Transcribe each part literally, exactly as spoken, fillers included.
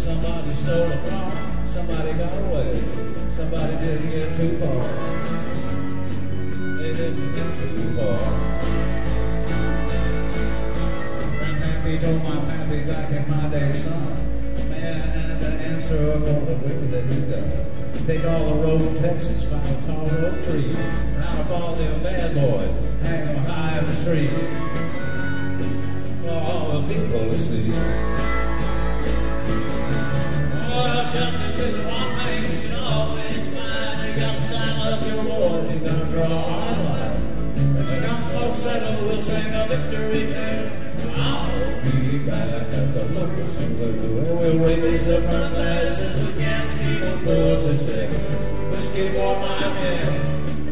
Somebody stole a car, somebody got away, somebody didn't get too far. They didn't get too far. Grandpappy told my pappy back in my day, son, a man had to answer for the wicked that he done. Take all the road in Texas, find a tall oak tree, round up all them bad boys, hang them high in the street, for all the people to see. Oh, justice is one thing you should always find. You gotta sign up your award, you gotta draw a line. If the gunsmoke settle, we'll sing a victory tune. I'll be back at the locust and blue. We'll raise up our glasses against evil forces. Whiskey for my men.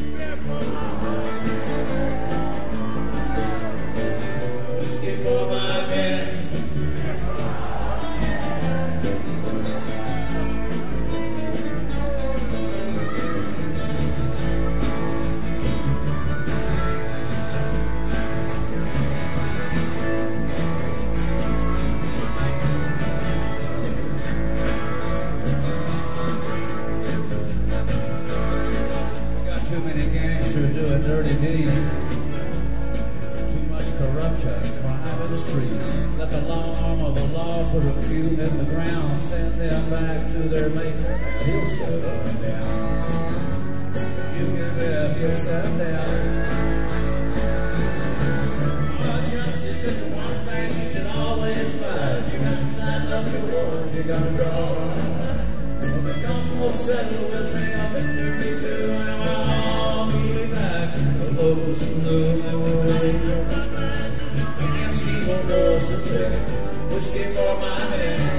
Whiskey for my men. Doing dirty deeds, too much corruption, crime in the streets. Let the law arm of the law put a few in the ground, send them back to their maker. He'll set them down. You give them, he'll set them down. Oh, justice is one thing you should always find. You gotta sign up your word, you gotta draw a line. When the gunsmoke settle, we'll sing a victory too, and we'll all be back. The locust blue, and we'll raise our glass against evil forces. Whiskey for my men.